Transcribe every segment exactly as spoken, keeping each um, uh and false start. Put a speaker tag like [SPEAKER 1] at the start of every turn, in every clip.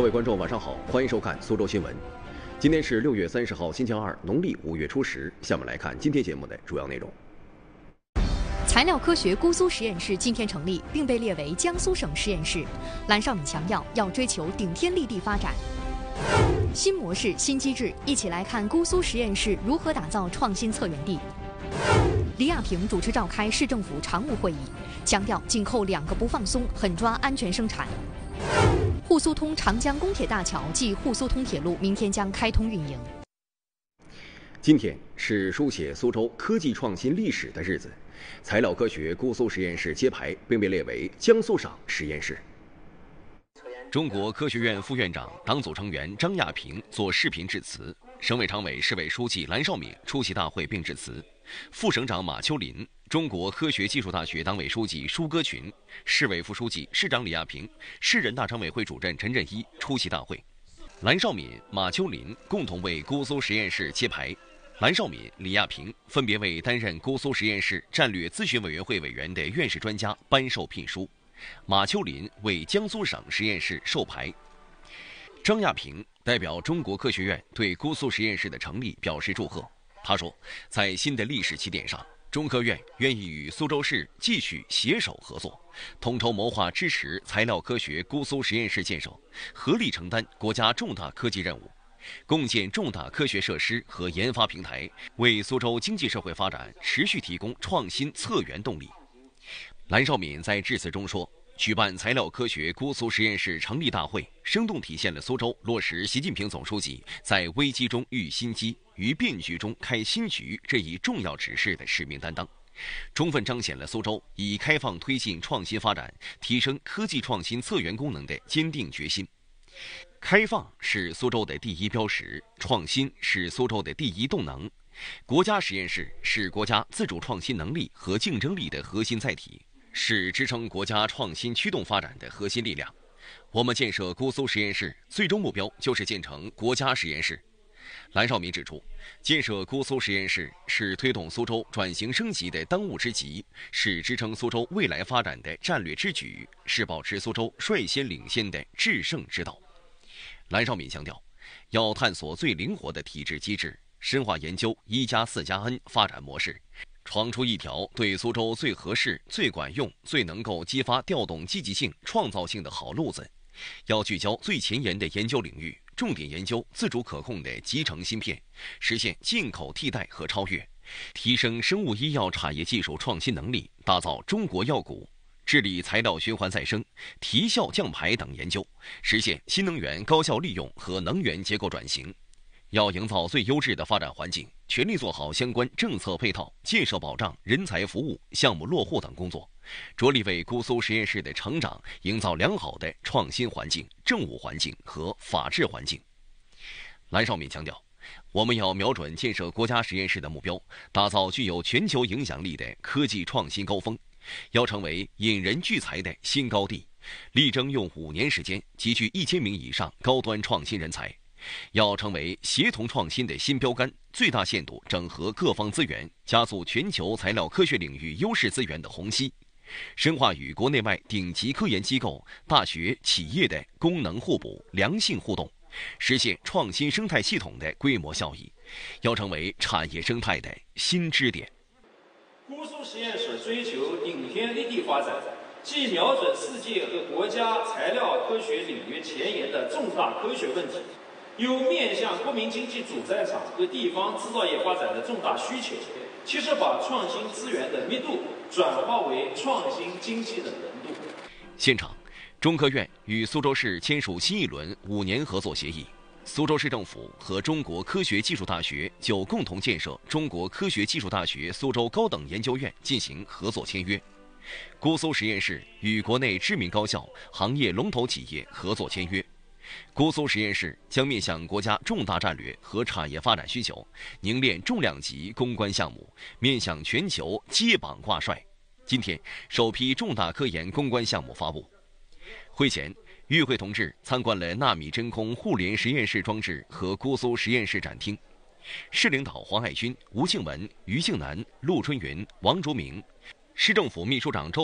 [SPEAKER 1] 各位观众，晚上好，欢迎收看苏州新闻。今天是六月三十号，星期二，农历五月初十。下面来看今天节目的主要内容。
[SPEAKER 2] 材料科学姑苏实验室今天成立，并被列为江苏省实验室。蓝绍敏强调要追求顶天立地发展。新模式、新机制，一起来看姑苏实验室如何打造创新策源地。李亚平主持召开市政府常务会议，强调紧扣两个不放松，狠抓安全生产。沪苏通长江公铁大桥暨沪苏通铁路明天将开通运营。
[SPEAKER 1] 今天是书写苏州科技创新历史的日子，材料科学姑苏实验室揭牌，并被列为江苏省实验室。
[SPEAKER 3] 中国科学院副院长、党组成员张亚平作视频致辞，省委常委、市委书记蓝绍敏出席大会并致辞，副省长马秋林、中国科学技术大学党委书记舒歌群、市委副书记、市长李亚平、市人大常委会主任陈振一出席大会。蓝绍敏、马秋林共同为姑苏实验室揭牌。蓝绍敏、李亚平分别为担任姑苏实验室战略咨询委员会委员的院士专家颁授聘书，马秋林为江苏省实验室授牌。张亚平代表中国科学院对姑苏实验室的成立表示祝贺。他说，在新的历史起点上，中科院愿意与苏州市继续携手合作，统筹谋划支持材料科学姑苏实验室建设，合力承担国家重大科技任务，共建重大科学设施和研发平台，为苏州经济社会发展持续提供创新策源动力。蓝绍敏在致辞中说，举办材料科学姑苏实验室成立大会，生动体现了苏州落实习近平总书记在危机中遇新机、于变局中开新局这一重要指示的使命担当，充分彰显了苏州以开放推进创新发展、提升科技创新策源功能的坚定决心。开放是苏州的第一标识，创新是苏州的第一动能。国家实验室是国家自主创新能力和竞争力的核心载体，是支撑国家创新驱动发展的核心力量。我们建设姑苏实验室最终目标就是建成国家实验室。蓝绍敏指出，建设姑苏实验室是推动苏州转型升级的当务之急，是支撑苏州未来发展的战略之举，是保持苏州率先领先的制胜之道。蓝绍敏强调，要探索最灵活的体制机制，深化研究一加四加 N 发展模式，闯出一条对苏州最合适、最管用、最能够激发调动积极性、创造性的好路子。要聚焦最前沿的研究领域，重点研究自主可控的集成芯片，实现进口替代和超越，提升生物医药产业技术创新能力，打造中国药股，治理材料循环再生、提效降排等研究，实现新能源高效利用和能源结构转型。要营造最优质的发展环境，全力做好相关政策配套、建设保障、人才服务、项目落户等工作，着力为姑苏实验室的成长营造良好的创新环境、政务环境和法治环境。蓝绍敏强调，我们要瞄准建设国家实验室的目标，打造具有全球影响力的科技创新高峰，要成为引人聚财的新高地，力争用五年时间集聚一千名以上高端创新人才。要成为协同创新的新标杆，最大限度整合各方资源，加速全球材料科学领域优势资源的虹吸，深化与国内外顶级科研机构、大学、企业的功能互补、良性互动，实现创新生态系统的规模效益，要成为产业生态的新支点。
[SPEAKER 4] 姑苏实验室追求顶天立地发展，既瞄准世界和国家材料科学领域前沿的重大科学问题，又面向国民经济主战场和地方制造业发展的重大需求，其实把创新资源的密度转化为创新经济的浓度。
[SPEAKER 3] 现场，中科院与苏州市签署新一轮五年合作协议，苏州市政府和中国科学技术大学就共同建设中国科学技术大学苏州高等研究院进行合作签约。姑苏实验室与国内知名高校、行业龙头企业合作签约。姑苏实验室将面向国家重大战略和产业发展需求，凝练重量级攻关项目，面向全球接榜挂帅。今天，首批重大科研攻关项目发布。会前，与会同志参观了纳米真空互联实验室装置和姑苏实验室展厅。市领导黄爱军、吴庆文、于庆南、陆春云、王竹明，市政府秘书长周伟、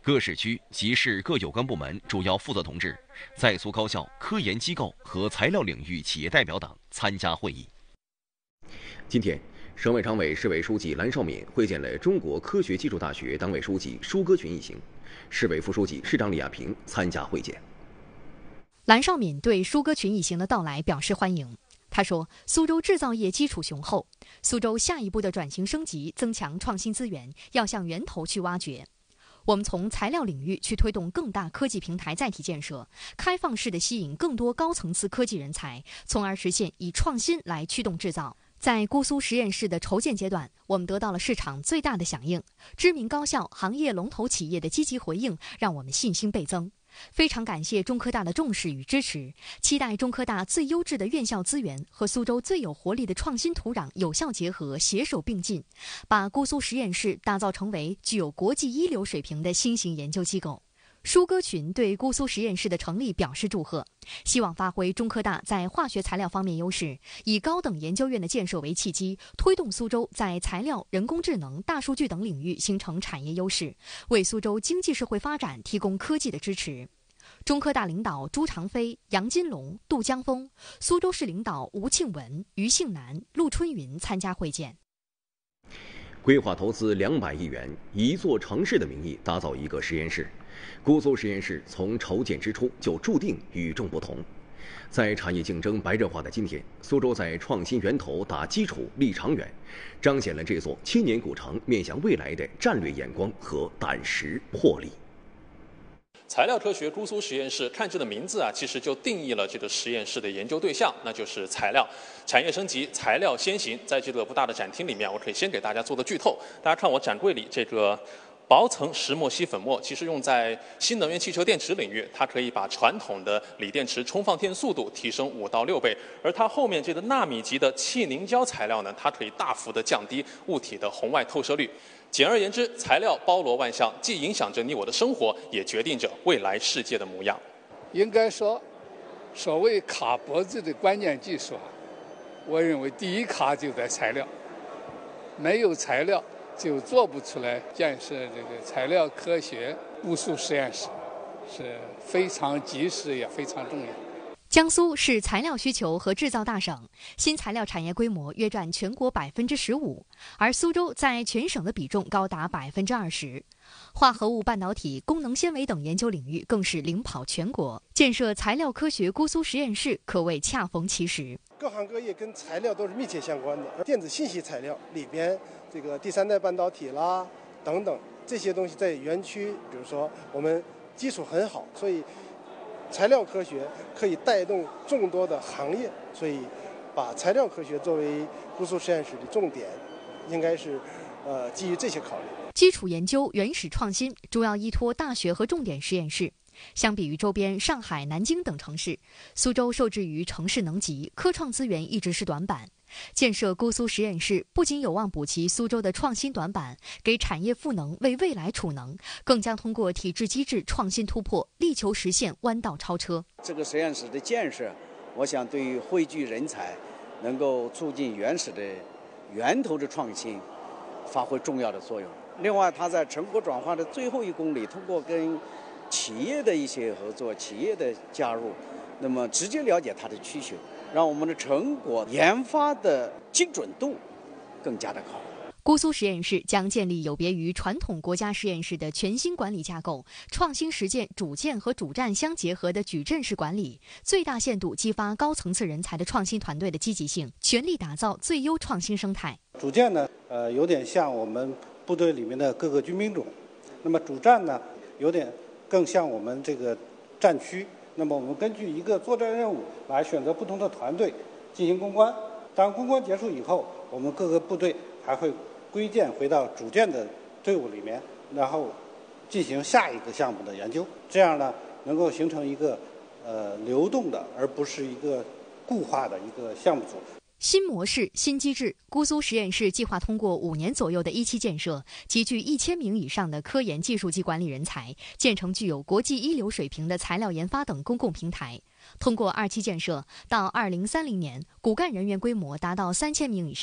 [SPEAKER 3] 各市区及市各有关部门主要负责同志、在苏高校、科研机构和材料领域企业代表等参加会议。
[SPEAKER 1] 今天，省委常委、市委书记蓝绍敏会见了中国科学技术大学党委书记舒歌群一行，市委副书记、市长李亚平参加会见。
[SPEAKER 2] 蓝绍敏对舒歌群一行的到来表示欢迎。他说，苏州制造业基础雄厚，苏州下一步的转型升级、增强创新资源，要向源头去挖掘。我们从材料领域去推动更大科技平台载体建设，开放式的吸引更多高层次科技人才，从而实现以创新来驱动制造。在姑苏实验室的筹建阶段，我们得到了市场最大的响应，知名高校、行业龙头企业的积极回应，让我们信心倍增。非常感谢中科大的重视与支持，期待中科大最优质的院校资源和苏州最有活力的创新土壤有效结合，携手并进，把姑苏实验室打造成为具有国际一流水平的新型研究机构。舒歌群对姑苏实验室的成立表示祝贺，希望发挥中科大在化学材料方面优势，以高等研究院的建设为契机，推动苏州在材料、人工智能、大数据等领域形成产业优势，为苏州经济社会发展提供科技的支持。中科大领导朱长飞、杨金龙、杜江峰，苏州市领导吴庆文、于庆南、陆春云参加会见。
[SPEAKER 1] 规划投资两百亿元，以一座城市的名义打造一个实验室。姑苏实验室从筹建之初就注定与众不同。在产业竞争白热化的今天，苏州在创新源头打基础立长远，彰显了这座千年古城面向未来的战略眼光和胆识魄力。
[SPEAKER 5] 材料科学姑苏实验室，看这个名字啊，其实就定义了这个实验室的研究对象，那就是材料。产业升级，材料先行。在这个不大的展厅里面，我可以先给大家做个剧透。大家看我展柜里这个薄层石墨烯粉末，其实用在新能源汽车电池领域，它可以把传统的锂电池充放电速度提升五到六倍。而它后面这个纳米级的气凝胶材料呢，它可以大幅的降低物体的红外透射率。简而言之，材料包罗万象，既影响着你我的生活，也决定着未来世界的模样。
[SPEAKER 6] 应该说，所谓卡脖子的关键技术啊，我认为第一卡就在材料，没有材料就做不出来建设这个材料科学姑苏实验室，是非常及时也非常重要。
[SPEAKER 2] 江苏是材料需求和制造大省，新材料产业规模约占全国百分之十五，而苏州在全省的比重高达百分之二十。化合物半导体、功能纤维等研究领域更是领跑全国。建设材料科学姑苏实验室可谓恰逢其时。
[SPEAKER 7] 各行各业跟材料都是密切相关的，电子信息材料里边，这个第三代半导体啦等等这些东西在园区，比如说我们基础很好，所以材料科学可以带动众多的行业，所以把材料科学作为姑苏实验室的重点，应该是呃基于这些考虑。
[SPEAKER 2] 基础研究、原始创新主要依托大学和重点实验室。相比于周边上海、南京等城市，苏州受制于城市能级，科创资源一直是短板。建设姑苏实验室不仅有望补齐苏州的创新短板，给产业赋能，为未来储能，更将通过体制机制创新突破，力求实现弯道超车。
[SPEAKER 8] 这个实验室的建设，我想对于汇聚人才，能够促进原始的源头的创新，发挥重要的作用。另外，它在成果转化的最后一公里，通过跟企业的一些合作、企业的加入，那么直接了解它的需求，让我们的成果研发的精准度更加的高。
[SPEAKER 2] 姑苏实验室将建立有别于传统国家实验室的全新管理架构，创新实践主建和主站相结合的矩阵式管理，最大限度激发高层次人才的创新团队的积极性，全力打造最优创新生态。
[SPEAKER 7] 主建呢，呃，有点像我们部队里面的各个军兵种，那么主站呢，有点更像我们这个战区。那么我们根据一个作战任务来选择不同的团队进行攻关。当攻关结束以后，我们各个部队还会归建回到主建的队伍里面，然后进行下一个项目的研究。这样呢，能够形成一个呃流动的，而不是一个固化的一个项目组。
[SPEAKER 2] 新模式、新机制，姑苏实验室计划通过五年左右的一期建设，集聚一千名以上的科研技术及管理人才，建成具有国际一流水平的材料研发等公共平台。通过二期建设，到二零三零年，骨干人员规模达到三千名以上。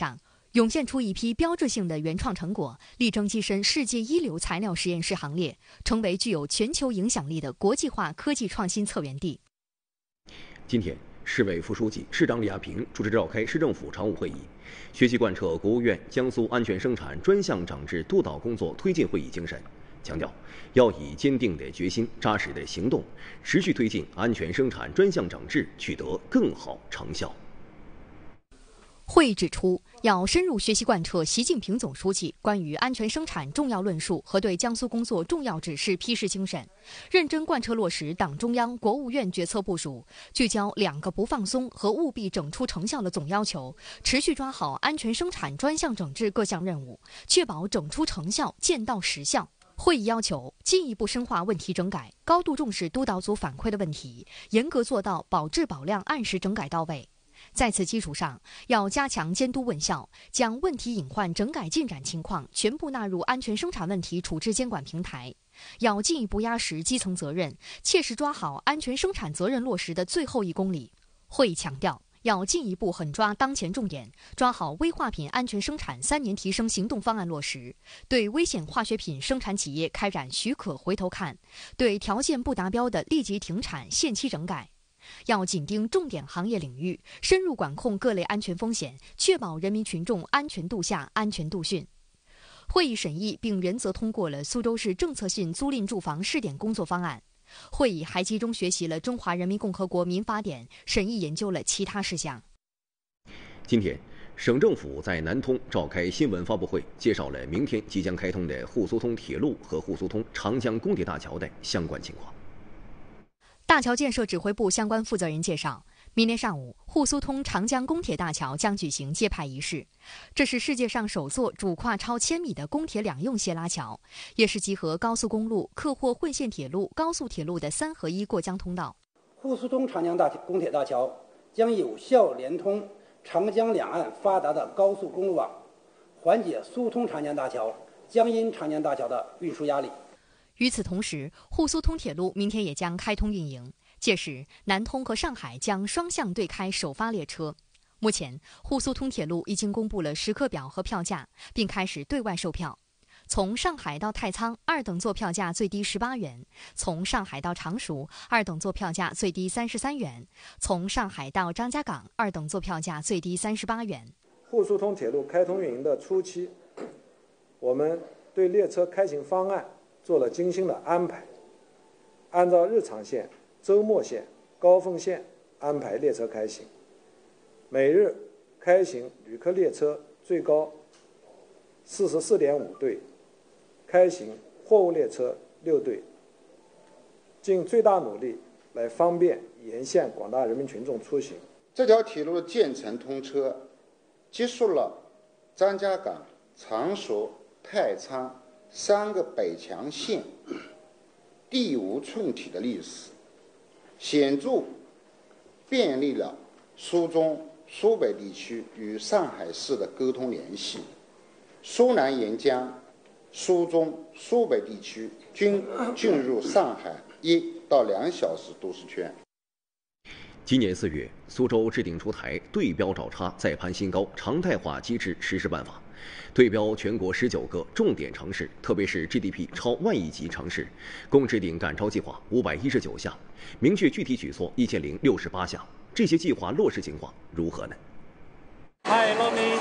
[SPEAKER 2] 涌现出一批标志性的原创成果，力争跻身世界一流材料实验室行列，成为具有全球影响力的国际化科技创新策源地。
[SPEAKER 1] 今天，市委副书记、市长李亚平主持召开市政府常务会议，学习贯彻国务院江苏安全生产专项整治督导工作推进会议精神，强调要以坚定的决心、扎实的行动，持续推进安全生产专项整治取得更好成效。
[SPEAKER 2] 会议指出，要深入学习贯彻习近平总书记关于安全生产重要论述和对江苏工作重要指示批示精神，认真贯彻落实党中央、国务院决策部署，聚焦两个不放松和务必整出成效的总要求，持续抓好安全生产专项整治各项任务，确保整出成效、见到实效。会议要求进一步深化问题整改，高度重视督导组反馈的问题，严格做到保质保量、按时整改到位。在此基础上，要加强监督问效，将问题隐患整改进展情况全部纳入安全生产问题处置监管平台。要进一步压实基层责任，切实抓好安全生产责任落实的最后一公里。会议强调，要进一步狠抓当前重点，抓好危化品安全生产三年提升行动方案落实，对危险化学品生产企业开展许可回头看，对条件不达标的立即停产、限期整改。要紧盯重点行业领域，深入管控各类安全风险，确保人民群众安全度夏、安全度汛。会议审议并原则通过了苏州市政策性租赁住房试点工作方案。会议还集中学习了《中华人民共和国民法典》，审议研究了其他事项。
[SPEAKER 1] 今天，省政府在南通召开新闻发布会，介绍了明天即将开通的沪苏通铁路和沪苏通长江公铁大桥的相关情况。
[SPEAKER 2] 大桥建设指挥部相关负责人介绍，明天上午，沪苏通长江公铁大桥将举行揭牌仪式。这是世界上首座主跨超千米的公铁两用斜拉桥，也是集合高速公路、客货混线铁路、高速铁路的三合一过江通道。
[SPEAKER 9] 沪苏通长江大公铁大桥将有效连通长江两岸发达的高速公路网，缓解苏通长江大桥、江阴长江大桥的运输压力。
[SPEAKER 2] 与此同时，沪苏通铁路明天也将开通运营，届时南通和上海将双向对开首发列车。目前，沪苏通铁路已经公布了时刻表和票价，并开始对外售票。从上海到太仓，二等座票价最低十八元；从上海到常熟，二等座票价最低三十三元；从上海到张家港，二等座票价最低三十八元。
[SPEAKER 10] 沪苏通铁路开通运营的初期，我们对列车开行方案做了精心的安排，按照日常线、周末线、高峰线安排列车开行。每日开行旅客列车最高四十四点五对，开行货物列车六对，尽最大努力来方便沿线广大人民群众出行。
[SPEAKER 11] 这条铁路的建成通车，结束了张家港、常熟、太仓三个北强县地无寸铁的历史，显著便利了苏中、苏北地区与上海市的沟通联系。苏南沿江、苏中、苏北地区均进入上海一到两小时都市圈。
[SPEAKER 1] 今年四月，苏州制定出台对标找差再攀新高常态化机制实施办法，对标全国十九个重点城市，特别是 G D P 超万亿级城市，共制定赶超计划五百一十九项，明确具体举措一千零六十八项。这些计划落实情况如何呢？
[SPEAKER 12] 嗨，乐明。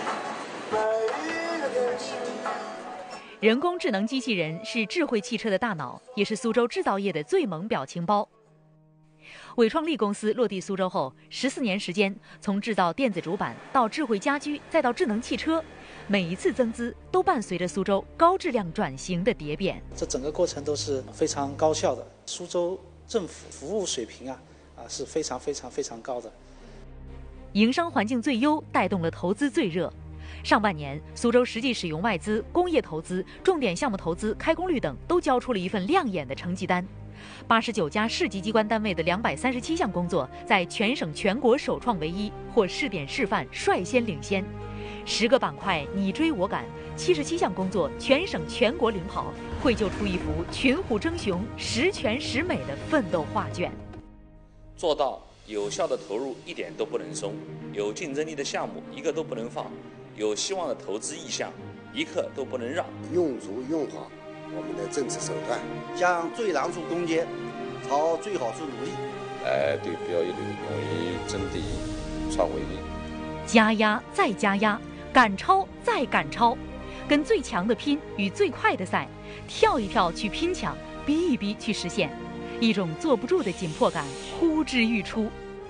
[SPEAKER 13] 人工智能机器人是智慧汽车的大脑，也是苏州制造业的最萌表情包。伟创力公司落地苏州后，十四年时间，从制造电子主板到智慧家居，再到智能汽车，每一次增资都伴随着苏州高质量转型的蝶变。
[SPEAKER 14] 这整个过程都是非常高效的，苏州政府服务水平啊啊是非常非常非常高的。
[SPEAKER 13] 营商环境最优，带动了投资最热。上半年，苏州实际使用外资、工业投资、重点项目投资、开工率等都交出了一份亮眼的成绩单。八十九家市级机关单位的两百三十七项工作，在全省全国首创唯一或试点示范率先领先。十个板块你追我赶，七十七项工作全省全国领跑，绘就出一幅群虎争雄、十全十美的奋斗画卷。
[SPEAKER 15] 做到有效的投入一点都不能松，有竞争力的项目一个都不能放， 有希望的投资意向，一刻都不能让。
[SPEAKER 16] 用足用好我们的政治手段，
[SPEAKER 17] 将最难处攻坚，朝最好处努力。
[SPEAKER 18] 来对表现勇于争第一，创伟业。
[SPEAKER 13] 加压再加压，赶超再赶超，跟最强的拼，与最快的赛，跳一跳去拼抢，逼一逼去实现，一种坐不住的紧迫感呼之欲出。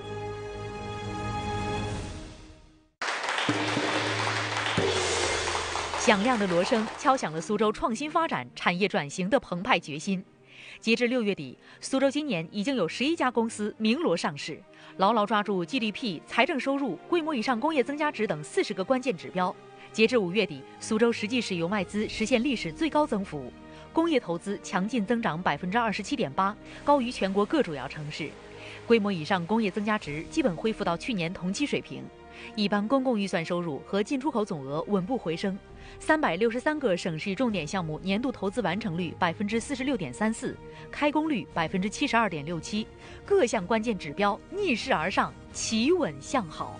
[SPEAKER 13] 响亮的锣声敲响了苏州创新发展、产业转型的澎湃决心。截至六月底，苏州今年已经有十一家公司鸣锣上市，牢牢抓住 G D P、财政收入、规模以上工业增加值等四十个关键指标。截至五月底，苏州实际使用外资实现历史最高增幅，工业投资强劲增长百分之二十七点八，高于全国各主要城市。规模以上工业增加值基本恢复到去年同期水平。一般公共预算收入和进出口总额稳步回升，三百六十三个省市重点项目年度投资完成率百分之四十六点三四，开工率百分之七十二点六七，各项关键指标逆势而上，企稳向好。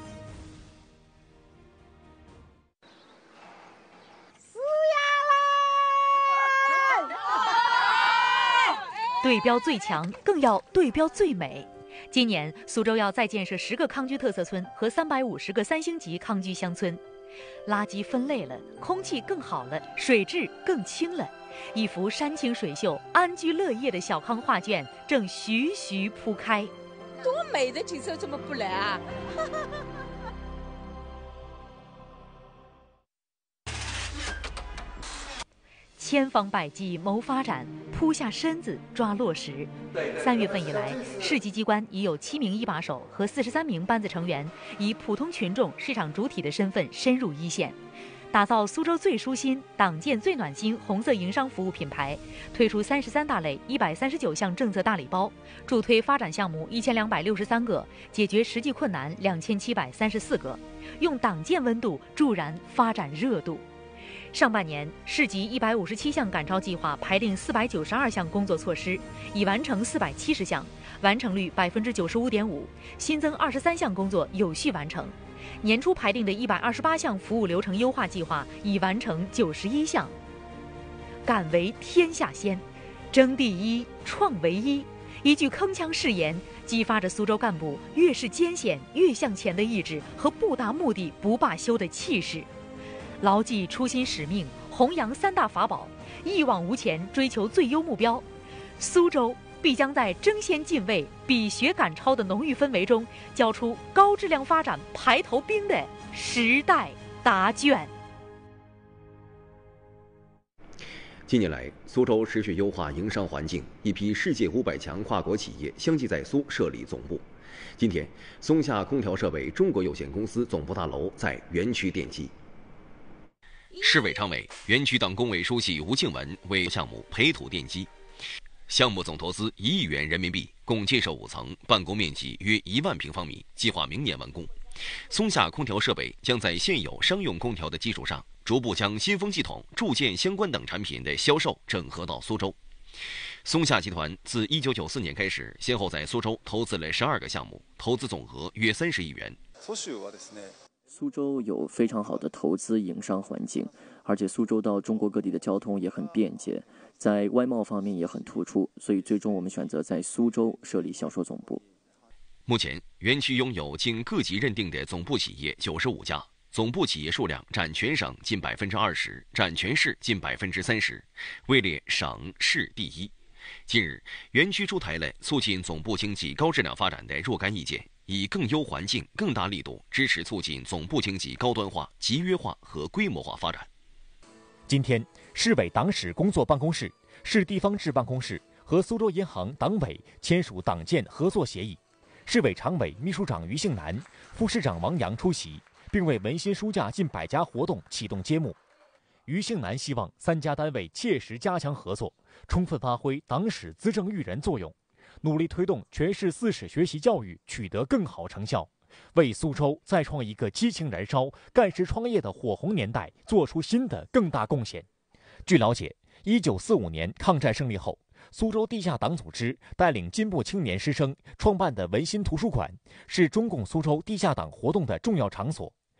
[SPEAKER 13] 对标最强，更要对标最美。今年苏州要再建设十个康居特色村和三百五十个三星级康居乡村，垃圾分类了，空气更好了，水质更清了，一幅山清水秀、安居乐业的小康画卷正徐徐铺开。
[SPEAKER 19] 多美的景色，怎么不来啊？
[SPEAKER 13] 千方百计谋发展，扑下身子抓落实。三月份以来，市级机关已有七名一把手和四十三名班子成员，以普通群众、市场主体的身份深入一线，打造苏州最舒心、党建最暖心红色营商服务品牌，推出三十三大类、一百三十九项政策大礼包，助推发展项目一千两百六十三个，解决实际困难两千七百三十四个，用党建温度助燃发展热度。上半年，市级一百五十七项赶超计划排定四百九十二项工作措施，已完成四百七十项，完成率百分之九十五点五，新增二十三项工作有序完成。年初排定的一百二十八项服务流程优化计划已完成九十一项。敢为天下先，争第一，创唯一，一句铿锵誓言，激发着苏州干部越是艰险越向前的意志和不达目的不罢休的气势。牢记初心使命，弘扬三大法宝，一往无前追求最优目标，苏州必将在争先进位、比学赶超的浓郁氛围中，交出高质量发展排头兵的时代答卷。
[SPEAKER 1] 近年来，苏州持续优化营商环境，一批世界五百强跨国企业相继在苏设立总部。今天，松下空调设备中国有限公司总部大楼在园区奠基。
[SPEAKER 3] 市委常委、园区党工委书记吴敬文为项目培土奠基，项目总投资一亿元人民币，共建设五层，办公面积约一万平方米，计划明年完工。松下空调设备将在现有商用空调的基础上，逐步将新风系统、铸件相关等产品的销售整合到苏州。松下集团自一九九四年开始，先后在苏州投资了十二个项目，投资总额约三十亿元。
[SPEAKER 20] 苏州有非常好的投资营商环境，而且苏州到中国各地的交通也很便捷，在外贸方面也很突出，所以最终我们选择在苏州设立销售总部。
[SPEAKER 3] 目前，园区拥有经各级认定的总部企业九十五家，总部企业数量占全省近百分之二十，占全市近百分之三十，位列省市第一。近日，园区出台了促进总部经济高质量发展的若干意见，以更优环境、更大力度支持促进总部经济高端化、集约化和规模化发展。
[SPEAKER 21] 今天，市委党史工作办公室、市地方志办公室和苏州银行党委签署党建合作协议。市委常委、秘书长于杏南、副市长王阳出席，并为文心书架近百家活动启动揭幕。于杏南希望三家单位切实加强合作，充分发挥党史资政育人作用，努力推动全市四史学习教育取得更好成效，为苏州再创一个激情燃烧、干事创业的火红年代做出新的更大贡献。据了解，一九四五年抗战胜利后，苏州地下党组织带领进步青年师生创办的文心图书馆，是中共苏州地下党活动的重要场所。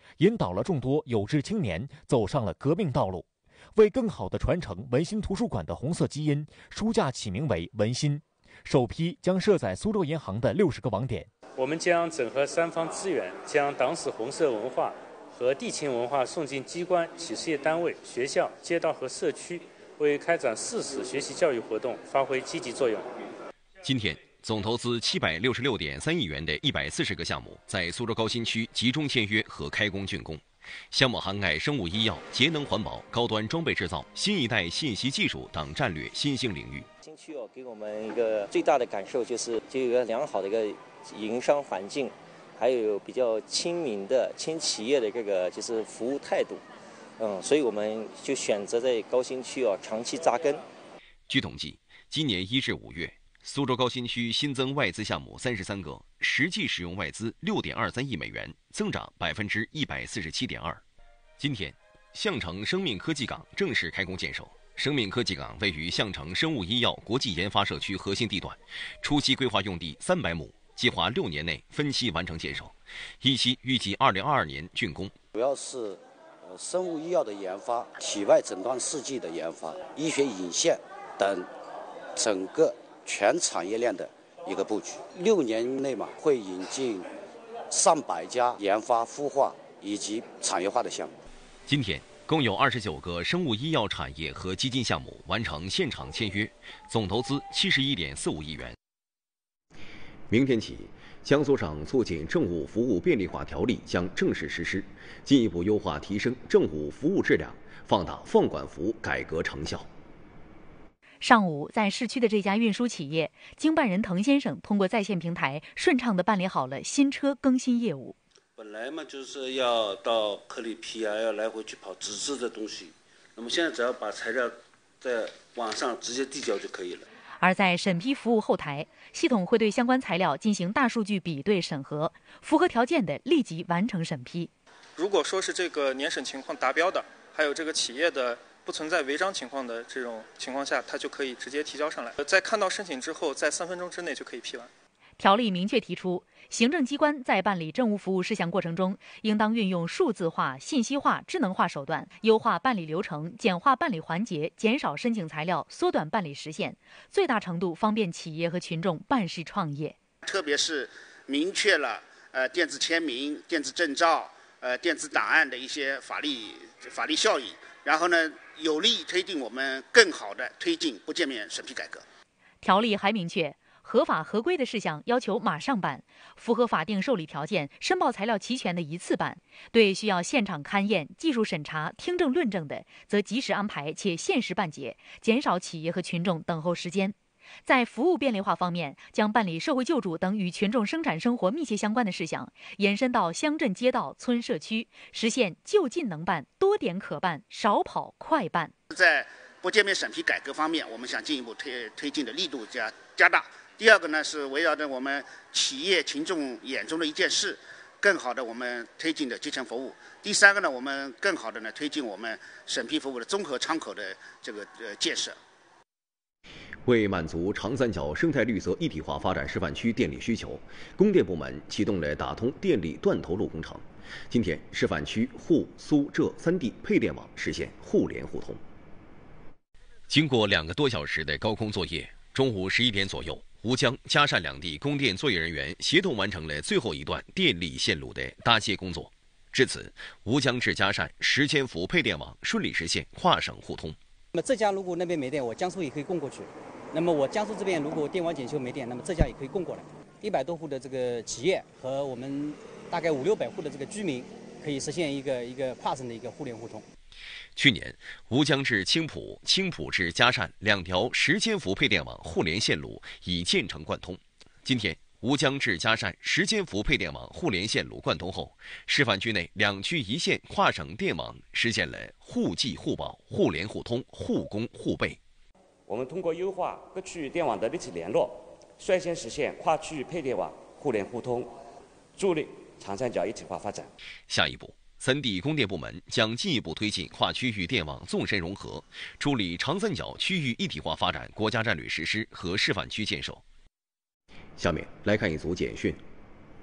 [SPEAKER 21] 引导了众多有志青年走上了革命道路。为更好地传承文心图书馆的红色基因，书架起名为文心，首批将设在苏州银行的六十个网点。
[SPEAKER 12] 我们将整合三方资源，将党史红色文化和地勤文化送进机关、企事业单位、学校、街道和社区，为开展誓死学习教育活动发挥积极作用。
[SPEAKER 3] 今天，总投资七百六十六点三亿元的一百四十个项目在苏州高新区集中签约和开工竣工。项目涵盖生物医药、节能环保、高端装备制造、新一代信息技术等战略新兴领域。
[SPEAKER 4] 新区哦，给我们一个最大的感受就是，就有一个良好的一个营商环境，还有比较亲民的亲企业的这个就是服务态度。嗯，所以我们就选择在高新区哦长期扎根。
[SPEAKER 3] 据统计，今年一至五月，苏州高新区新增外资项目三十三个，实际使用外资六点二三亿美元，增长百分之一百四十七点二。今天，象城生命科技港正式开工建设。生命科技港位于象城生物医药国际研发社区核心地段，初期规划用地三百亩，计划六年内分期完成建设，一期预计二零二二年竣工。
[SPEAKER 17] 主要是呃生物医药的研发、体外诊断试剂的研发、医学引线等整个全产业链的一个布局。六年内嘛，会引进上百家研发、孵化以及产业化的项目。
[SPEAKER 3] 今天，共有二十九个生物医药产业和基金项目完成现场签约，总投资七十一点四五亿元。
[SPEAKER 1] 明天起，江苏省促进政务服务便利化条例将正式实施，进一步优化提升政务服务质量，放大放管服改革成效。
[SPEAKER 13] 上午，在市区的这家运输企业，经办人滕先生通过在线平台顺畅地办理好了新车更新业务。
[SPEAKER 22] 本来嘛，就是要到科里批啊，要来回去跑纸质的东西。那么现在只要把材料在网上直接递交就可以了。
[SPEAKER 13] 而在审批服务后台，系统会对相关材料进行大数据比对审核，符合条件的立即完成审批。
[SPEAKER 23] 如果说是这个年审情况达标的，还有这个企业的不存在违章情况的这种情况下，它就可以直接提交上来。在看到申请之后，在三分钟之内就可以批完。
[SPEAKER 13] 条例明确提出，行政机关在办理政务服务事项过程中，应当运用数字化、信息化、智能化手段，优化办理流程，简化办理环节，减少申请材料，缩短办理时限，最大程度方便企业和群众办事创业。
[SPEAKER 24] 特别是明确了呃电子签名、电子证照、呃电子档案的一些法律法律效益，然后呢，有力推进我们更好的推进不见面审批改革。
[SPEAKER 13] 条例还明确，合法合规的事项要求马上办，符合法定受理条件、申报材料齐全的一次办；对需要现场勘验、技术审查、听证论证的，则及时安排且限时办结，减少企业和群众等候时间。在服务便利化方面，将办理社会救助等与群众生产生活密切相关的事项延伸到乡镇街道、村社区，实现就近能办、多点可办、少跑快办。
[SPEAKER 24] 在不见面审批改革方面，我们想进一步推推进的力度加加大。第二个呢，是围绕着我们企业群众眼中的一件事，更好的我们推进的基层服务。第三个呢，我们更好的呢推进我们审批服务的综合窗口的这个呃建设。
[SPEAKER 1] 为满足长三角生态绿色一体化发展示范区电力需求，供电部门启动了打通电力断头路工程。今天，示范区沪、苏、浙三地配电网实现互联互通。
[SPEAKER 3] 经过两个多小时的高空作业，中午十一点左右，吴江、嘉善两地供电作业人员协同完成了最后一段电力线路的搭接工作。至此，吴江至嘉善十千伏配电网顺利实现跨省互通。
[SPEAKER 25] 那么浙江如果那边没电，我江苏也可以供过去。那么我江苏这边如果电网检修没电，那么浙江也可以供过来。一百多户的这个企业和我们大概五六百户的这个居民，可以实现一个一个跨省的一个互联互通。
[SPEAKER 3] 去年，吴江至青浦、青浦至嘉善两条十千伏配电网互联线路已建成贯通。今天，吴江至嘉善十千伏配电网互联线路贯通后，示范区内两区一线跨省电网实现了互济互保、互联互通、互供互备。
[SPEAKER 26] 我们通过优化各区域电网的立体联络，率先实现跨区域配电网互联互通，助力长三角一体化发展。
[SPEAKER 3] 下一步，三地供电部门将进一步推进跨区域电网纵深融合，助力长三角区域一体化发展国家战略实施和示范区建设。
[SPEAKER 1] 下面来看一组简讯。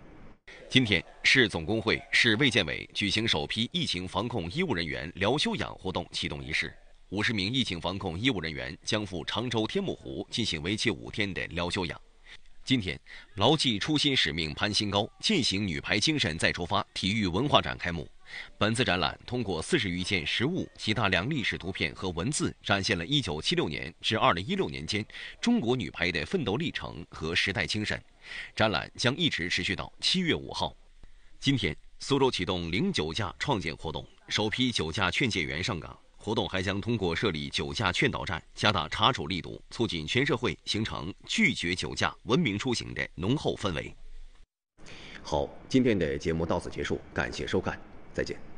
[SPEAKER 3] 今天，市总工会、市卫健委举行首批疫情防控医务人员疗休养活动启动仪式。五十名疫情防控医务人员将赴常州天目湖进行为期五天的疗休养。今天，牢记初心使命攀新高，践行女排精神再出发体育文化展开幕。本次展览通过四十余件实物及大量历史图片和文字，展现了一九七六年至二零一六年间中国女排的奋斗历程和时代精神。展览将一直持续到七月五号。今天，苏州启动零酒驾创建活动，首批酒驾劝诫员上岗。活动还将通过设立酒驾劝导站，加大查处力度，促进全社会形成拒绝酒驾、文明出行的浓厚氛围。
[SPEAKER 1] 好，今天的节目到此结束，感谢收看，再见。